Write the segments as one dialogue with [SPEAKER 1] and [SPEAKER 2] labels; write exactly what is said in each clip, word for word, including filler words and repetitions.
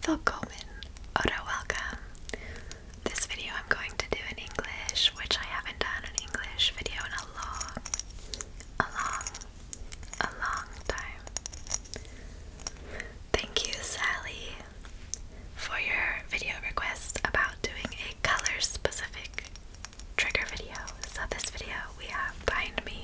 [SPEAKER 1] Willkommen oder welcome. This video I'm going to do in English, which I haven't done an English video in a long, a long, a long time. Thank you, Sally, for your video request about doing a color-specific trigger video. So this video we have behind me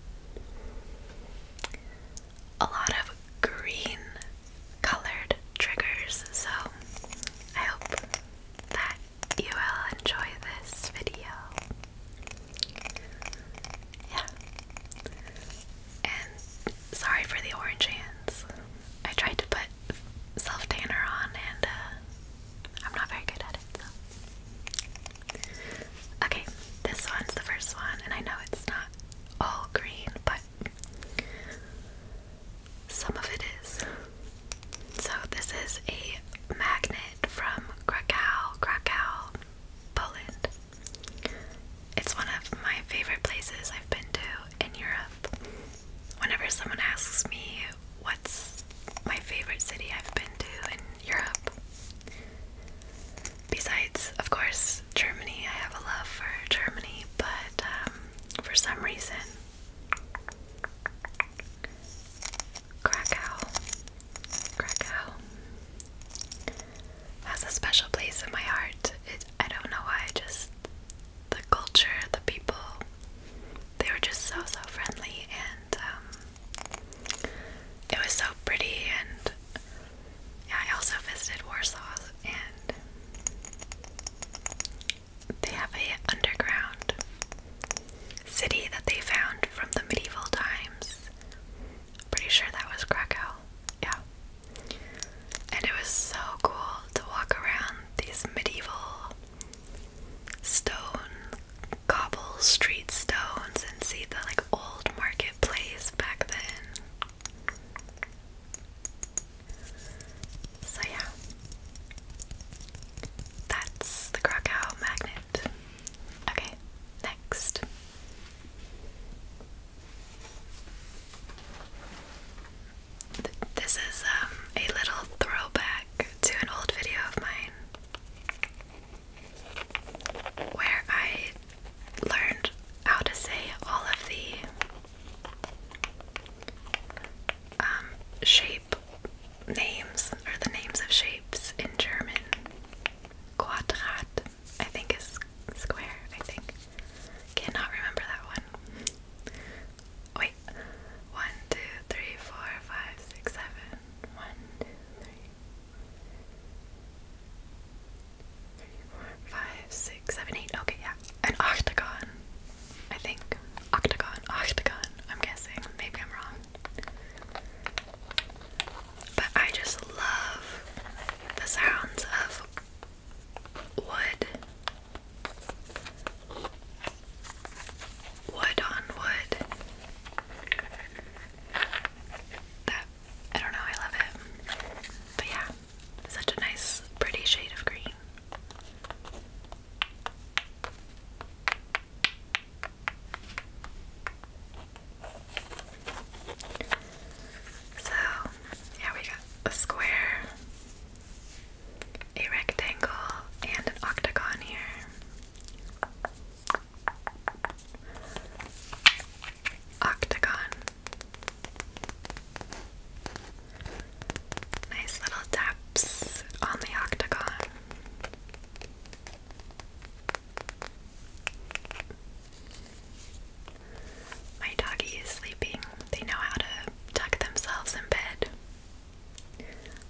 [SPEAKER 1] a lot of green colored triggers, so I hope that you will enjoy this video. Yeah. And sorry for the orange hands. I tried to put self tanner on and uh, I'm not very good at it. So. Okay, this one's the first one, and I know it's not all green, but some of it is. So this is a magnet from Krakow, Krakow, Poland. It's one of my favorite places I've been to in Europe. Whenever someone asks me what's my favorite city I've been to in Europe, besides, of course, Germany, I have a love for Germany, but um, for some reason, Krakow, Krakow has a special place in my heart. It, I don't know why, just the culture, the people, they were just so, so friendly, and um, it was so pretty, and yeah, I also visited Warsaw, and they have a underground city that they found from the medieval times. Pretty sure that was Krakow. Yeah. And it was so cool to walk around these medieval stone, cobble street stones and see the like old marketplace back then. So yeah. That's the Krakow magnet. Okay, next. This is um, a little throwback to an old video of mine where I learned how to say all of the um, shape names, or the names of shapes in German. Quadrat, I think, is square, I think. Cannot remember that one. Wait. One, two, three, four, five, six, seven. One, two, three. Three, four, five, six, seven, eight. Okay, yeah. An octagon. I think. Octagon. Octagon. I'm guessing. Maybe I'm wrong. But I just love the sounds of wood. Wood on wood. That, I don't know, I love it. But yeah, such a nice, pretty shade of green. So, yeah, we got a square, a rectangle, and an octagon here. Octagon. Nice little taps on the octagon. My doggy is sleeping. They know how to tuck themselves in bed.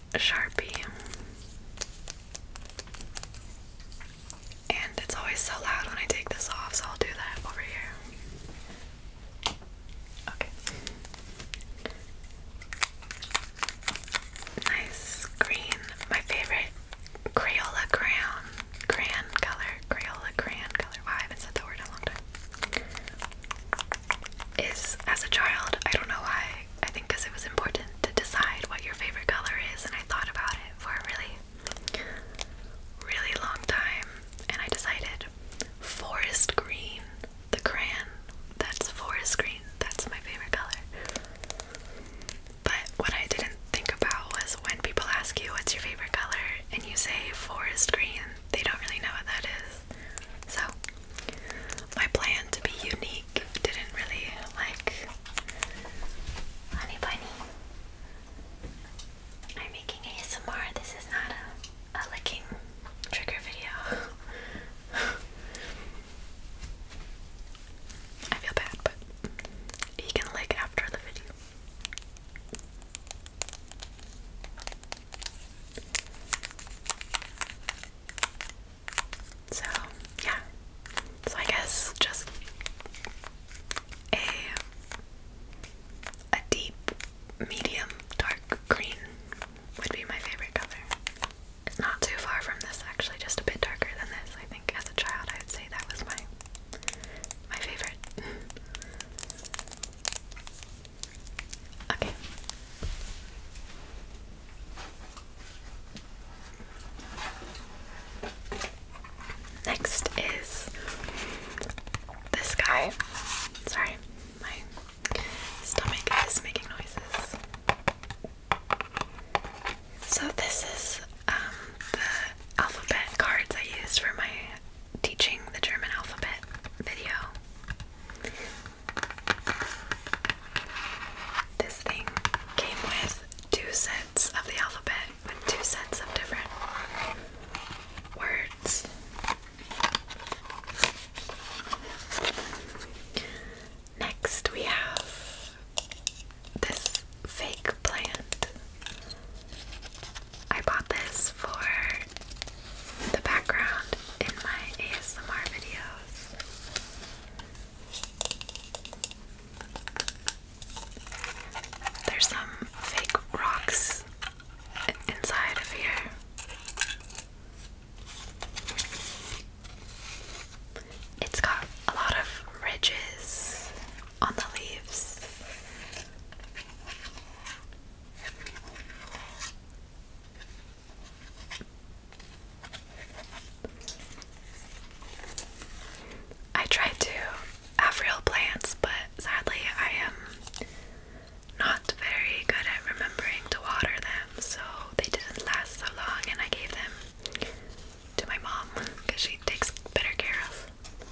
[SPEAKER 1] Sharpie. And it's always so loud when I take this off, so I'll do that over here. Okay. Nice green. My favorite Crayola crayon. Crayon color. Crayola crayon color. Wow, I haven't said that word in a long time. Is, as a child, I don't know why, I think because it was important to decide what your favorite color is, and I thought about it for a really, really long time, and I decided forest green, the crayon that's forest green, that's my favorite color. But what I didn't think about was when people ask you what's your favorite color and you say forest green, they don't really know what that is. So my plan to be unique didn't really like. Honey bunny, I'm making A S M R. This is not a, a licking trigger video. I feel bad, but you can lick after the video. So, yeah. So I guess just a a deep, medium, dark green would be my favorite color. It's not too far from this, actually, just a bit darker than this. I think as a child I would say that was my my favorite. Okay. Next is this guy. Sorry, my stomach is making noises. So this is um, the alphabet cards I used for my teaching the German alphabet video. This thing came with two sets of the alphabet with two sets of different words. Next we have this fake plant. I bought this for the background in my A S M R videos. There's some fake rocks inside of here. It's got a lot of ridges on the leaves. I tried to have real plants, but sadly I am not very good at remembering to water them, so they didn't last so long, and I gave them to my mom because she takes better care of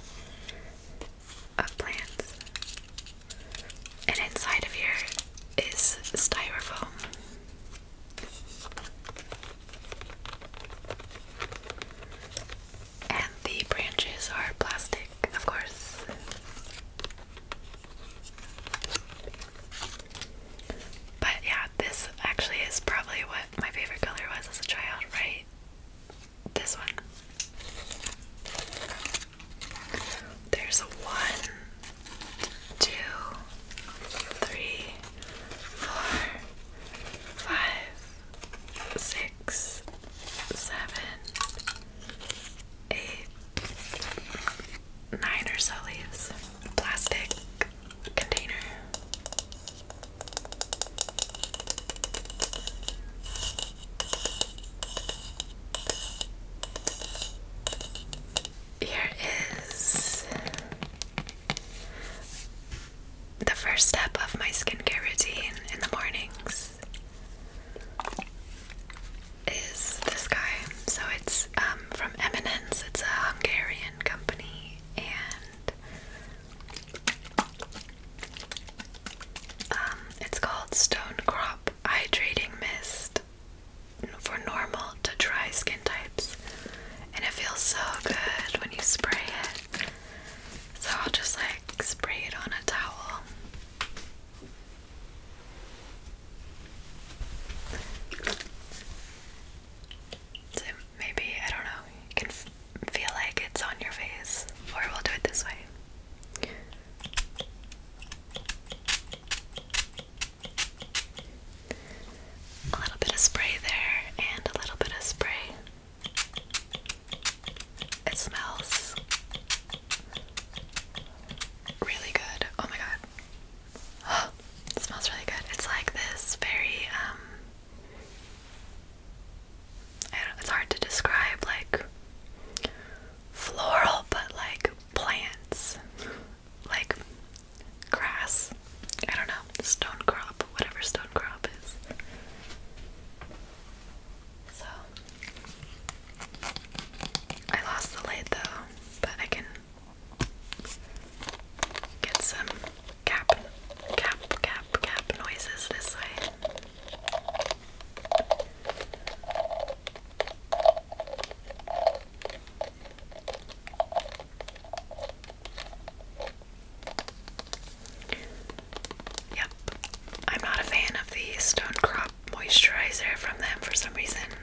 [SPEAKER 1] of plants. And inside of here is styrofoam. And the branches are plastic, of course. But yeah, this actually is probably what my favorite color was as a child, right? This one. There's a one, two, three, four, five, six, seven, eight, nine or so leaves. Plastic container. Here is the first step of my skincare routine in the mornings. for some reason.